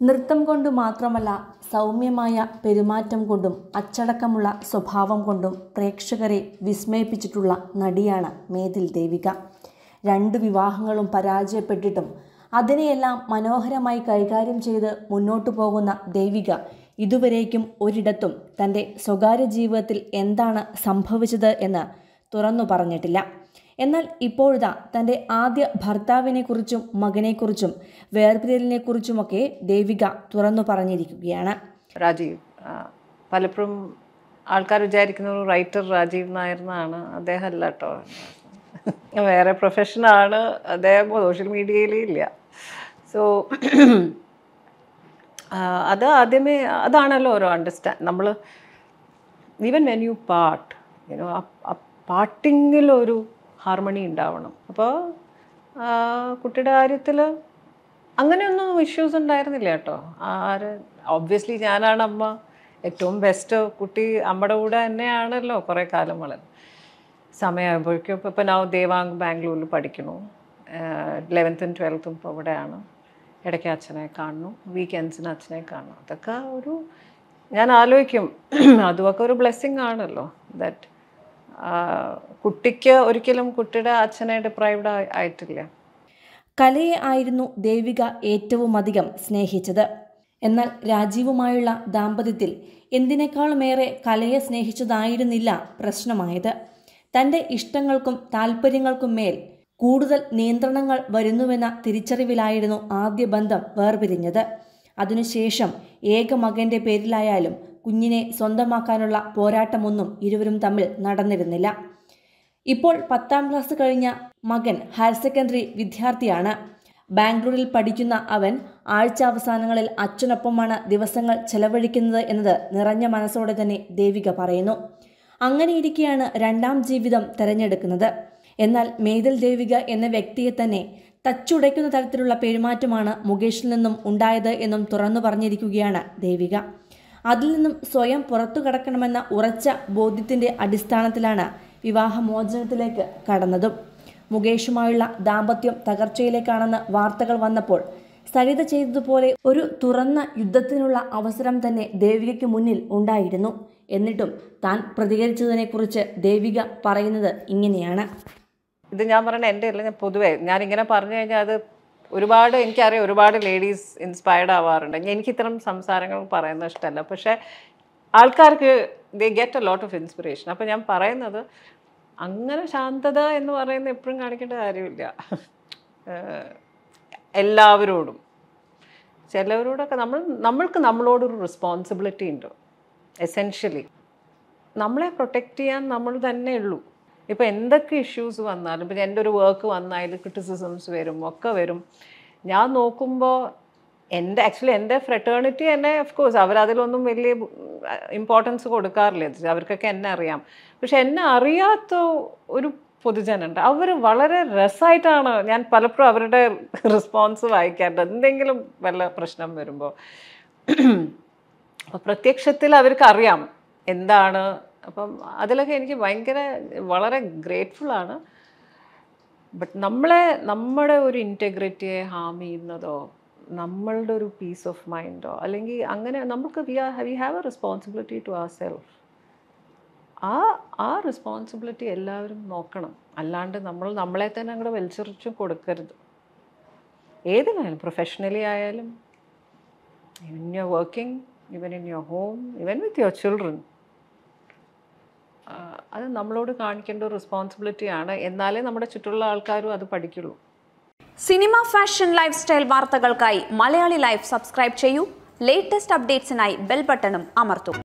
നൃത്തം കൊണ്ട് മാത്രമല്ല സൗമ്യമായ പെരുമാറ്റം കൊണ്ടും അച്ചടക്കമുള്ള സ്വഭാവം കൊണ്ടും പ്രേക്ഷകരെ വിസ്മയിപ്പിച്ചിട്ടുള്ള നടിയാണ് മേതിൽ ദേവിക. 2 വിവാഹങ്ങളും പരാജയപ്പെട്ടിട്ടും അതിനെയെല്ലാം മനോഹരമായി കൈകാര്യം ചെയ്ത് മുന്നോട്ടു പോകുന്ന ദേവിക ഇതുവരേക്കും ഒരിടത്തും തൻ്റെ സ്വകാര്യ ജീവിതത്തിൽ എന്താണ് സംഭവിച്ചത് എന്ന് തുറന്നു പറഞ്ഞിട്ടില്ല. എന്നാൽ ഇപ്പോഴിതാ തൻ്റെ ആദ്യ ഭർത്താവിനെക്കുറിച്ചും മകനെക്കുറിച്ചും വേർപിരിയലിനെക്കുറിച്ചുമൊക്കെ ദേവിക തുറന്നു പറഞ്ഞിരിക്കുകയാണ്. രാജീവ് പലപ്പോഴും ആൾക്കാർ വിചാരിക്കുന്ന ഒരു റൈറ്റർ രാജീവ് നായർ എന്നാണ്. അദ്ദേഹം അല്ല കേട്ടോ, വേറെ പ്രൊഫഷനാണ് അദ്ദേഹം. സോഷ്യൽ മീഡിയയിലേ ഇല്ല. സോ അത് ആദ്യമേ അതാണല്ലോ ഓരോ നമ്മൾ ഈവൻ വെൻ യു പാർട്ട് ആ പാർട്ടിങ്ങിലൊരു ഹാർമണി ഉണ്ടാവണം. അപ്പോൾ കുട്ടിയുടെ കാര്യത്തിൽ അങ്ങനെയൊന്നും ഇഷ്യൂസ് ഉണ്ടായിരുന്നില്ല കേട്ടോ. ഒബ്വിയസ്ലി ഞാനാണ് അമ്മ, ഏറ്റവും ബെസ്റ്റ്. കുട്ടി അമ്മയുടെ കൂടെ തന്നെയാണല്ലോ കുറേ കാലം വളർന്നു. സമയമാകുമ്പോഴേക്കും ഇപ്പോൾ ഞാൻ ദേവാങ് ബാംഗ്ലൂരിൽ പഠിക്കണു, 11th and 12th ഇപ്പോൾ ഇവിടെയാണ്. ഇടയ്ക്ക് അച്ഛനെ കാണുന്നു, വീക്കെൻഡ്സിന് അച്ഛനെ കാണുന്നു. അതൊക്കെ ഞാൻ ആലോചിക്കും, അതുമൊക്കെ ഒരു ബ്ലെസ്സിങ് ആണല്ലോ. ദാറ്റ് കുട്ടിക്ക് ഒരിക്കലും കുട്ടിയുടെ അച്ഛനെ ഡിപ്രൈവ്ഡ് ആയിട്ടില്ല. കലയെ ആയിരുന്നു ദേവിക ഏറ്റവും അധികം സ്നേഹിച്ചത്. എന്നാൽ രാജീവുമായുള്ള ദാമ്പത്യത്തിൽ എന്തിനേക്കാളുമേറെ കലയെ സ്നേഹിച്ചതായിരുന്നില്ല പ്രശ്നമായത്. തൻ്റെ ഇഷ്ടങ്ങൾക്കും താല്പര്യങ്ങൾക്കും മേൽ കൂടുതൽ നിയന്ത്രണങ്ങൾ വരുന്നുവെന്ന തിരിച്ചറിവിലായിരുന്നു ആദ്യ ബന്ധം വേർപിരിഞ്ഞത്. അതിനുശേഷം ഏക മകൻ്റെ പേരിലായാലും കുഞ്ഞിനെ സ്വന്തമാക്കാനുള്ള പോരാട്ടമൊന്നും ഇരുവരും തമ്മിൽ നടന്നിരുന്നില്ല. ഇപ്പോൾ 10ാം ക്ലാസ് കഴിഞ്ഞ മകൻ ഹയർ സെക്കൻഡറി വിദ്യാർത്ഥിയാണ്. ബാംഗ്ലൂരിൽ പഠിക്കുന്ന അവൻ ആഴ്ച അവസാനങ്ങളിൽ അച്ഛനൊപ്പമാണ് ദിവസങ്ങൾ ചെലവഴിക്കുന്നത് എന്നത് നിറഞ്ഞ മനസ്സോടെ തന്നെ ദേവിക പറയുന്നു. അങ്ങനെയിരിക്കെയാണ് 2ാം ജീവിതം തിരഞ്ഞെടുക്കുന്നത്. എന്നാൽ മേതിൽ ദേവിക എന്ന വ്യക്തിയെ തന്നെ തച്ചുടയ്ക്കുന്ന തരത്തിലുള്ള പെരുമാറ്റമാണ് മുകേഷിൽ നിന്നും ഉണ്ടായത് എന്നും തുറന്നു പറഞ്ഞിരിക്കുകയാണ് ദേവിക. അതിൽ നിന്നും സ്വയം പുറത്തു കടക്കണമെന്ന ഉറച്ച ബോധ്യത്തിൻ്റെ അടിസ്ഥാനത്തിലാണ് വിവാഹമോചനത്തിലേക്ക് കടന്നതും. മുകേഷുമായുള്ള ദാമ്പത്യം തകർച്ചയിലേക്കാണെന്ന് വാർത്തകൾ വന്നപ്പോൾ സരിത ചെയ്തതുപോലെ ഒരു തുറന്ന യുദ്ധത്തിനുള്ള അവസരം തന്നെ ദേവികയ്ക്ക് മുന്നിൽ ഉണ്ടായിരുന്നു. എന്നിട്ടും താൻ പ്രതികരിച്ചതിനെക്കുറിച്ച് ദേവിക പറയുന്നത് ഇങ്ങനെയാണ്. ഇത് ഞാൻ പറയണ എൻ്റെ അല്ല, ഞാൻ പൊതുവേ ഞാനിങ്ങനെ പറഞ്ഞു കഴിഞ്ഞാൽ അത് ഒരുപാട് എനിക്കറിയാം, ഒരുപാട് ലേഡീസ് ഇൻസ്പയർഡ് ആവാറുണ്ട്. എനിക്ക് ഇത്തരം സംസാരങ്ങൾ പറയുന്നത് ഇഷ്ടമല്ല, പക്ഷേ ആൾക്കാർക്ക് they get a lot of inspiration. അപ്പോൾ ഞാൻ പറയുന്നത് അങ്ങനെ ശാന്തത എന്ന് പറയുന്നത് എപ്പോഴും കാണിക്കേണ്ട കാര്യമില്ല. എല്ലാവരോടും, ചിലവരോടൊക്കെ നമ്മൾക്ക് നമ്മളോടൊരു റെസ്പോൺസിബിലിറ്റി ഉണ്ട്. എസെൻഷ്യലി നമ്മളെ പ്രൊട്ടക്റ്റ് ചെയ്യാൻ നമ്മൾ തന്നെ ഉള്ളൂ. ഇപ്പോൾ എന്തൊക്കെ ഇഷ്യൂസ് വന്നാലും, ഇപ്പം എൻ്റെ ഒരു വർക്ക് വന്നാൽ ക്രിറ്റിസിസംസ് വരും, ഒക്കെ വരും. ഞാൻ നോക്കുമ്പോൾ എൻ്റെ ഫ്രെറ്റേണിറ്റി എന്നെ ഓഫ്കോഴ്സ് അവരതിലൊന്നും വലിയ ഇമ്പോർട്ടൻസ് കൊടുക്കാറില്ല, അവർക്കൊക്കെ എന്നെ അറിയാം. പക്ഷെ എന്നെ അറിയാത്ത ഒരു പൊതുജനുണ്ട്, അവർ വളരെ രസമായിട്ടാണ് ഞാൻ പലപ്പോഴും അവരുടെ റെസ്പോൺസ് വായിക്കാറുണ്ട് എന്തെങ്കിലും വല്ല പ്രശ്നം വരുമ്പോൾ. അപ്പോൾ പ്രത്യക്ഷത്തിൽ അവർക്ക് അറിയാം എന്താണ്. അപ്പം അതിലൊക്കെ എനിക്ക് വളരെ ഗ്രേറ്റ്ഫുള്ളാണ്. ബട്ട് നമ്മുടെ ഒരു ഇൻറ്റഗ്രിറ്റിയെ ഹാം ചെയ്യുന്നതോ നമ്മളുടെ ഒരു പീസ് ഓഫ് മൈൻഡോ അല്ലെങ്കിൽ അങ്ങനെ നമുക്ക് we have a responsibility to our self. ആ റെസ്പോൺസിബിലിറ്റി എല്ലാവരും നോക്കണം. അല്ലാണ്ട് നമ്മളെ തന്നെ അങ്ങോട്ട് വലിച്ചെറിച്ചും കൊടുക്കരുത്. ഏതിനായാലും, പ്രൊഫഷണലി ആയാലും, in your working, even in your home, even with your children. അത് നമ്മളോട് കാണിക്കേണ്ട ഒരു റെസ്പോൺസിബിലിറ്റിയാണ്. എന്നാലേ നമ്മുടെ ചുറ്റുള്ള ആൾക്കാരും അത് പഠിക്കുള്ളൂ. സിനിമ, ഫാഷൻ, ലൈഫ് സ്റ്റൈൽ വാർത്തകൾക്കായി മലയാളി ലൈഫ് സബ്സ്ക്രൈബ് ചെയ്യൂ. ലേറ്റസ്റ്റ് അപ്ഡേറ്റ്സിനായി ബെൽ ബട്ടണും അമർത്തൂ.